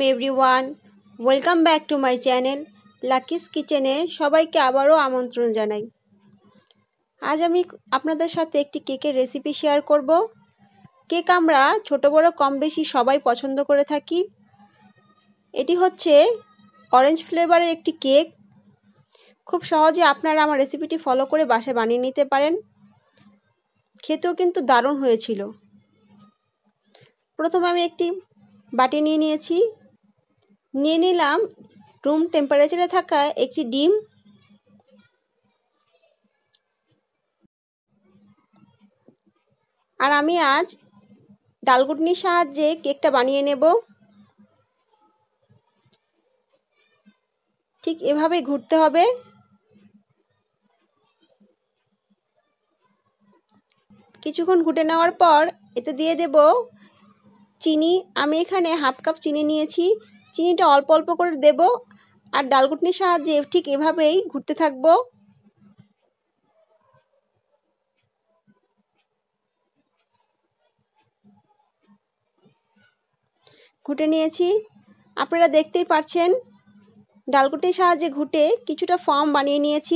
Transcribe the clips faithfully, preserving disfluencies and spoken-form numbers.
Everyone, welcome back to my channel Lucky's কিচেনে সবাইকে আবারও আমন্ত্রণ জানাই। আজ আমি আপনাদের সাথে একটি কেকের রেসিপি শেয়ার করব। কেক আমরা ছোট বড় কম বেশি সবাই পছন্দ করে থাকি। এটি হচ্ছে অরেঞ্জ ফ্লেভারের একটি কেক। খুব সহজে আপনারা আমার রেসিপিটি ফলো করে বাসায় বানিয়ে নিতে পারেন। খেতেও কিন্তু দারুণ হয়েছিল। প্রথমে আমি একটি বাটি নিয়ে নিয়েছি। নিয়ে নিলাম রুম টেম্পারেচারে থাকা একটি ডিম। আর আমি আজ ডালঘুটনির সাহায্যে কেকটা বানিয়ে নেব। ঠিক এভাবে ঘুরতে হবে। কিছুক্ষণ ঘুটে নেওয়ার পর এতে দিয়ে দেব চিনি। আমি এখানে হাফ কাপ চিনি নিয়েছি। চিনিটা অল্প অল্প করে দেব আর ডালঘুটনির সাহায্যে ঠিক এভাবেই ঘুরতে থাকব। ঘুটে নিয়েছি, আপনারা দেখতেই পাচ্ছেন। ডালঘুটনির সাহায্যে ঘুটে কিছুটা ফর্ম বানিয়ে নিয়েছি।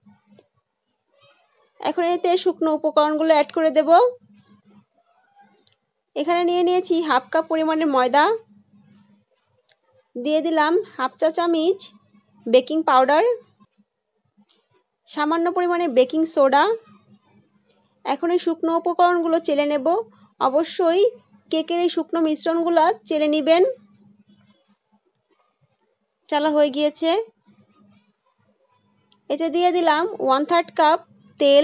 এখন এতে শুকনো উপকরণগুলো অ্যাড করে দেব। এখানে নিয়ে নিয়েছি হাফ কাপ পরিমাণের ময়দা, দিয়ে দিলাম হাফ চা চামচ বেকিং পাউডার, সামান্য পরিমাণে বেকিং সোডা। এখন এই শুকনো উপকরণগুলো চেলে নেব। অবশ্যই কেকের এই শুকনো মিশ্রণগুলো চেলে নেবেন। চালা হয়ে গিয়েছে। এতে দিয়ে দিলাম ওয়ান থার্ড কাপ তেল।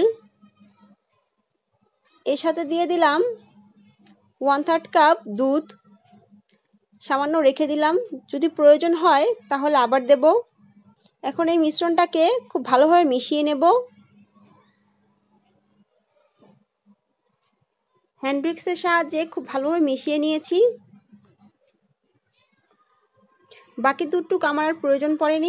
এর সাথে দিয়ে দিলাম ওয়ান থার্ড কাপ দুধ। সামান্য রেখে দিলাম, যদি প্রয়োজন হয় তাহলে আবার দেব। এখন এই মিশ্রণটাকে খুব ভালোভাবে মিশিয়ে নেব। হ্যান্ড উইক্সের সাহায্যে খুব ভালোভাবে মিশিয়ে নিয়েছি। বাকি দুধটুক আমার আর প্রয়োজন পড়েনি।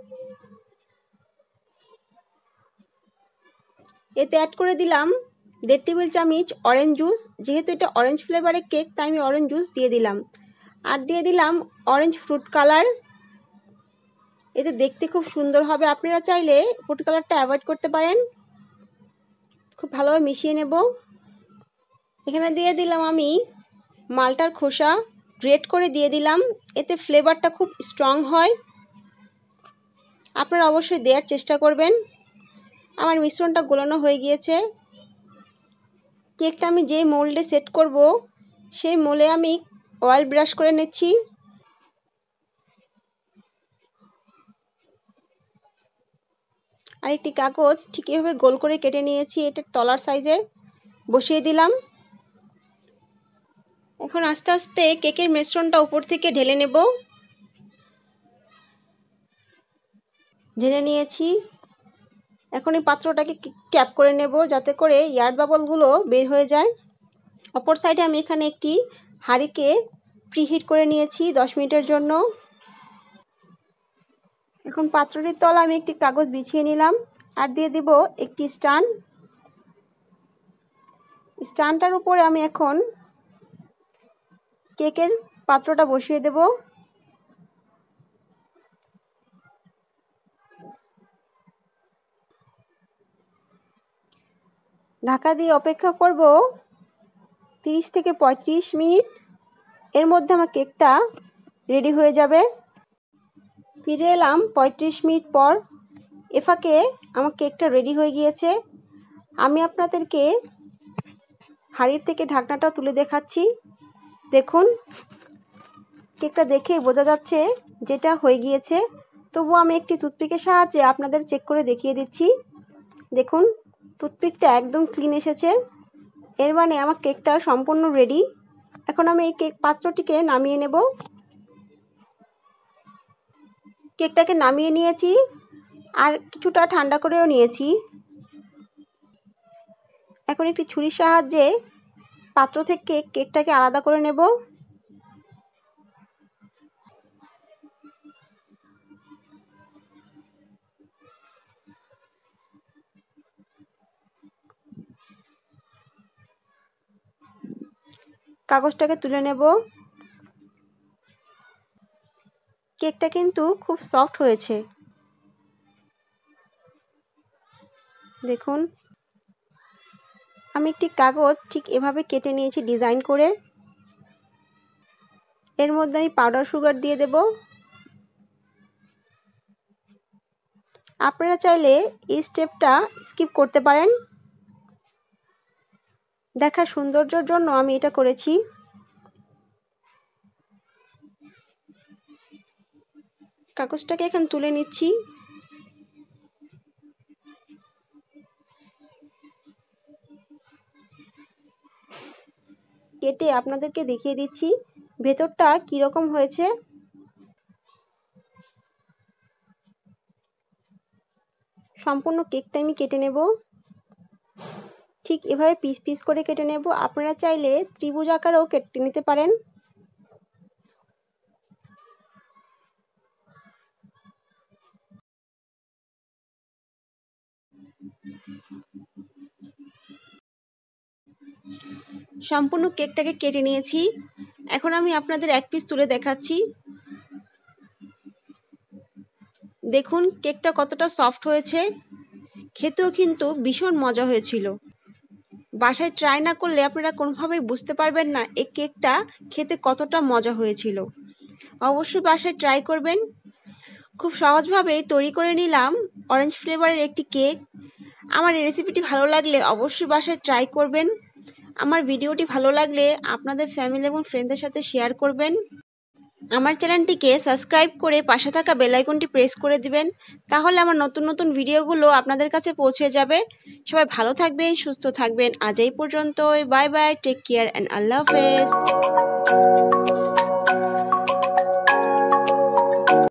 এতে অ্যাড করে দিলাম দেড় টেবিল চামচ অরেঞ্জ জুস। যেহেতু এটা অরেঞ্জ ফ্লেভারের কেক তাই আমি অরেঞ্জ জুস দিয়ে দিলাম। আর দিয়ে দিলাম অরেঞ্জ ফ্রুট কালার। এতে দেখতে খুব সুন্দর হবে। আপনারা চাইলে ফুড কালারটা অ্যাভয়েড করতে পারেন। খুব ভালোভাবে মিশিয়ে নেব। এখানে দিয়ে দিলাম আমি মালটার খোসা গ্রেট করে দিয়ে দিলাম। এতে ফ্লেভারটা খুব স্ট্রং হয়। আপনারা অবশ্যই দেওয়ার চেষ্টা করবেন। আমার মিশ্রণটা গোলানো হয়ে গিয়েছে। কেকটা আমি যে মোল্ডে সেট করব সেই মোলে আমি অয়েল ব্রাশ করে নিচ্ছি। আর একটি কাগজ ঠিক এভাবে গোল করে কেটে নিয়েছি। এটা তলার সাইজে বসিয়ে দিলাম। এখন আস্তে আস্তে কেকের মিশ্রণটা উপর থেকে ঢেলে নেব। ঢেলে নিয়েছি। এখন এই পাত্রটাকে ক্যাপ করে নেব যাতে করে এয়ার বাবলগুলো বের হয়ে যায়। অপর সাইডে আমি এখানে একটি হাঁড়িকে প্রিহিট করে নিয়েছি দশ মিনিটের জন্য। এখন পাত্রটির তলায় আমি একটি কাগজ বিছিয়ে নিলাম আর দিয়ে দেব একটি স্ট্যান্ড। স্ট্যান্ডটার উপরে আমি এখন কেকের পাত্রটা বসিয়ে দেব। ঢাকা দিয়ে অপেক্ষা করব তিরিশ থেকে পঁয়ত্রিশ মিনিট। এর মধ্যে আমার কেকটা রেডি হয়ে যাবে। ফিরে এলাম পঁয়ত্রিশ মিনিট পর। এ ফাঁকে আমার কেকটা রেডি হয়ে গিয়েছে। আমি আপনাদেরকে হাঁড়ির থেকে ঢাকনাটা তুলে দেখাচ্ছি। দেখুন, কেকটা দেখে বোঝা যাচ্ছে যেটা হয়ে গিয়েছে। তবু আমি একটি টুথপিকের সাহায্যে আপনাদের চেক করে দেখিয়ে দিচ্ছি। দেখুন, টুথপিকটা একদম ক্লিন এসেছে। এর মানে আমার কেকটা সম্পূর্ণ রেডি। এখন আমি এই কেক পাত্রটিকে নামিয়ে নেব। কেকটাকে নামিয়ে নিয়েছি আর কিছুটা ঠান্ডা করেও নিয়েছি। এখন একটি ছুরির সাহায্যে পাত্র থেকে কেকটাকে আলাদা করে নেব। কাগজটাকে তুলে নেব। কেকটা কিন্তু খুব সফট হয়েছে। দেখুন, আমি একটি কাগজ ঠিক এভাবে কেটে নিয়েছি ডিজাইন করে। এর মধ্যে আমি পাউডার সুগার দিয়ে দেব। আপনারা চাইলে এই স্টেপটা স্কিপ করতে পারেন। দেখা সৌন্দর্যের জন্য আমি এটা করেছি। কাগজটাকে এখন তুলে নিচ্ছি। কেটে আপনাদেরকে দেখিয়ে দিচ্ছি ভেতরটা কি রকম হয়েছে। সম্পূর্ণ কেকটা আমি কেটে নেব। ঠিক এভাবে পিস পিস করে কেটে নেব। আপনারা চাইলে ত্রিভুজ আকারেও কেটে নিতে পারেন। সম্পূর্ণ কেকটাকে কেটে নিয়েছি। এখন আমি আপনাদের এক পিস তুলে দেখাচ্ছি। দেখুন কেকটা কতটা সফট হয়েছে, খেতেও কিন্তু ভীষণ মজা হয়েছিল। বাসায় ট্রাই না করলে আপনারা কোনোভাবেই বুঝতে পারবেন না এই কেকটা খেতে কতটা মজা হয়েছিল। অবশ্যই বাসায় ট্রাই করবেন। খুব সহজভাবেই তৈরি করে নিলাম অরেঞ্জ ফ্লেভারের একটি কেক। আমার এই রেসিপিটি ভালো লাগলে অবশ্যই বাসায় ট্রাই করবেন। আমার ভিডিওটি ভালো লাগলে আপনাদের ফ্যামিলি এবং ফ্রেন্ডদের সাথে শেয়ার করবেন। আমার চ্যানেলটিকে সাবস্ক্রাইব করে পাশে থাকা বেল আইকনটি প্রেস করে দিবেন, তাহলে আমার নতুন নতুন ভিডিওগুলো আপনাদের কাছে পৌঁছে যাবে। সবাই ভালো থাকবেন, সুস্থ থাকবেন। আজ এই পর্যন্তই। Bye bye, take care and আল্লাহ হাফেজ।